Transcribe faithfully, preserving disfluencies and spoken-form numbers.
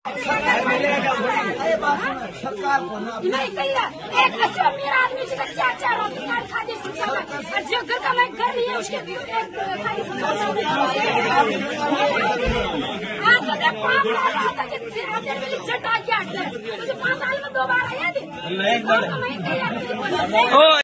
नहीं कही एक अच्छा मेरा आदमी जिसका चार चार रोजगार खाते और जो घर का मैं घर लिया उसके भी एक खाली हाँ तो मैं पाँच साल आता कि मेरी जटा क्या मुझे पाँच साल में दो बार आया थी।